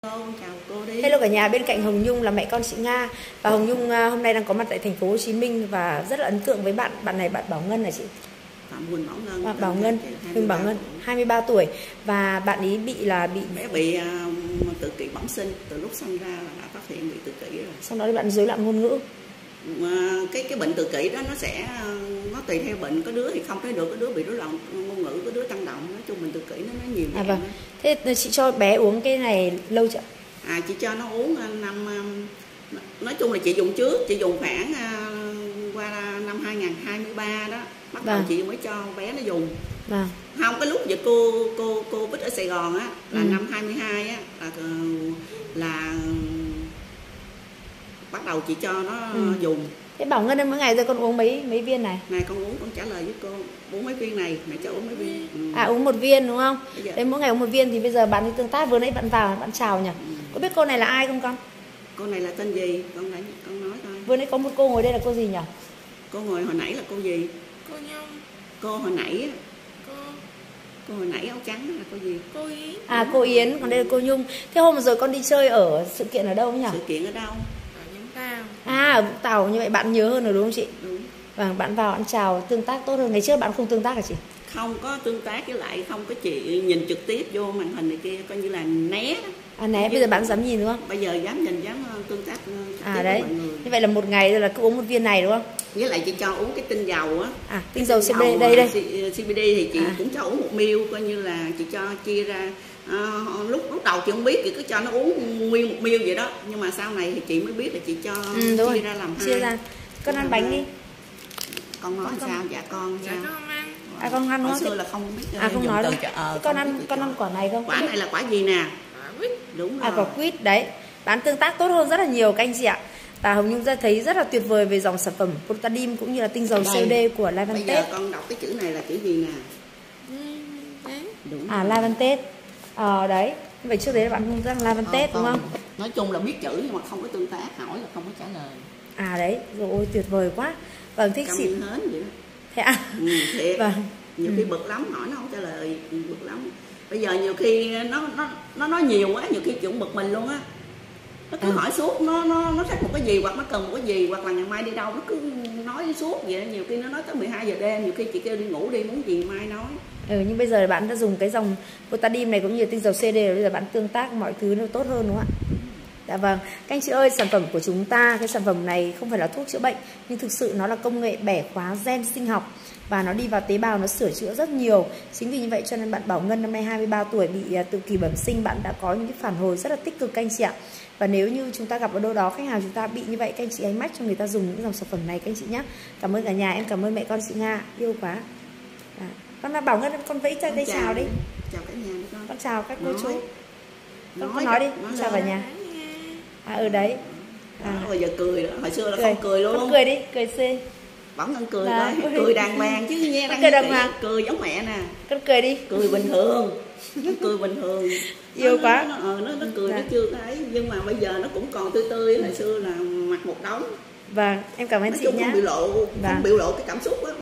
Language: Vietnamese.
Chào cô đi. Hello cả nhà, bên cạnh Hồng Nhung là mẹ con chị Nga. Và Hồng Nhung hôm nay đang có mặt tại thành phố Hồ Chí Minh và rất là ấn tượng với bạn này, bạn Bảo Ngân là chị. Phạm Huỳnh Bảo Ngân. Bảo Ngân, Huỳnh Bảo Ngân, 23 tuổi và bạn ấy bé bị tự kỷ bẩm sinh, từ lúc sinh ra là đã phát hiện bị tự kỷ rồi. Sau đó thì bạn rối loạn ngôn ngữ. Cái bệnh tự kỷ đó nó tùy theo bệnh, có đứa thì không thấy được, có đứa bị rối loạn ngôn ngữ, có đứa tăng động, nói chung bệnh tự kỷ nó nhiều. Vâng. Thế chị cho bé uống cái này lâu chưa? Chị cho nó uống nói chung là chị dùng trước, chị dùng khoảng qua năm 2023 đó, bắt đầu chị mới cho bé nó dùng. Không, cái lúc giờ cô Bích ở Sài Gòn á là năm 22 á là bắt đầu chị cho nó dùng. Thế Bảo Ngân mỗi ngày rồi con uống mấy viên này? Này con uống, con trả lời với cô uống mấy viên này, mẹ cho uống mấy viên. Uống một viên đúng không? Đấy, mỗi ngày uống một viên thì bây giờ bạn đi tương tác, vừa nãy bạn vào bạn chào nhỉ? Có biết cô này là ai không con? Cô này là tên gì? Con nói thôi. Vừa nãy có một cô ngồi đây là cô gì nhỉ? Cô ngồi hồi nãy là cô gì? Cô Nhung. Cô hồi nãy á. Cô hồi nãy áo trắng là cô gì? Cô Yến. Cô Yến, còn đây là cô Nhung. Thế hôm vừa rồi con đi chơi ở sự kiện ở đâu nhỉ? Sự kiện ở đâu? Ở Vũng Tàu. Ở Vũng Tàu, như vậy bạn nhớ hơn rồi đúng không chị? Đúng. Vâng, bạn vào bạn chào tương tác tốt hơn. Ngày trước bạn không tương tác hả chị? Không có tương tác, với lại không có chị nhìn trực tiếp vô màn hình này kia, coi như là né đó. Né, bây giờ bạn dám nhìn đúng không? Bây giờ dám nhìn, dám tương tác trực tiếp đấy. với mọi người. Như vậy là một ngày rồi là cứ uống một viên này đúng không? Với lại chị cho uống cái tinh dầu á. Tinh dầu CBD đây. CBD thì chị cũng cho uống 1 ml, coi như là chị cho chia ra. Lúc đầu chị không biết, chị cứ cho nó uống nguyên 1 ml vậy đó, nhưng mà sau này thì chị mới biết là chị cho chia ra làm 2. Chia ra. Con ăn bánh đi. Con nói sao? Dạ con Dạ sao? con không ăn. Con ăn Hồi xưa là không biết. không nói đâu. Con ăn quả này không? Quả này là quả gì nè? Quả quýt. Đúng rồi. Quả quýt đấy. Bán tương tác tốt hơn rất là nhiều các anh chị ạ. Và Hồng Nhung thấy rất là tuyệt vời về dòng sản phẩm Protadim cũng như là tinh dầu CBD của Lavantet. Bây giờ con đọc cái chữ này là chữ gì nè? Đúng. Lavantet. Đấy. Vậy trước đấy là bạn không rằng Lavantet đúng không? Nói chung là biết chữ nhưng mà không có tương tác, hỏi là không có trả lời. Đấy, rồi ôi tuyệt vời quá. Vâng, thích xịn hết vậy đó. Thế à? Thiệt. Vâng. Nhiều khi bực lắm, hỏi nó không trả lời, bực lắm. Bây giờ nhiều khi nó nói nhiều quá, nhiều khi chị cũng bực mình luôn á. Nó cứ hỏi suốt, nó thích một cái gì hoặc nó cần một cái gì, hoặc là ngày mai đi đâu nó cứ nói suốt vậy. Nhiều khi nó nói tới 12 giờ đêm, nhiều khi chị kêu đi ngủ đi, muốn gì mai nói. Nhưng bây giờ bạn đã dùng cái dòng Protadim này cũng như tinh dầu CBD rồi, bây giờ bạn tương tác mọi thứ nó tốt hơn đúng không ạ? Dạ vâng, các anh chị ơi, sản phẩm của chúng ta, cái sản phẩm này không phải là thuốc chữa bệnh, nhưng thực sự nó là công nghệ bẻ khóa gen sinh học và nó đi vào tế bào, nó sửa chữa rất nhiều. Chính vì như vậy cho nên bạn Bảo Ngân năm nay 23 tuổi bị tự kỷ bẩm sinh, bạn đã có những cái phản hồi rất là tích cực các anh chị ạ. Và nếu như chúng ta gặp ở đâu đó khách hàng chúng ta bị như vậy, các anh chị hãy mách cho người ta dùng những dòng sản phẩm này các anh chị nhé. Cảm ơn cả nhà, em cảm ơn mẹ con chị Nga yêu quá. Con là Bảo Ngân, con vẫy tay chào đi. Chào cả nhà con. Con chào các cô chú. Con nói đi, chào cả nhà. Đấy. Bây giờ cười đó, hồi xưa là không cười luôn. Con cười đi, cười xê. Bảo Ngân cười coi, cười đàng hoàng chứ nghe cười giống mẹ nè. Con cười đi. Cười bình thường. Nó cười bình thường. Yêu quá. Nó cười nó chưa thấy, nhưng mà bây giờ nó cũng còn tươi tươi, hồi xưa là mặt một đống. Vâng, em cảm ơn chị nhé. Không biểu lộ cái cảm xúc á.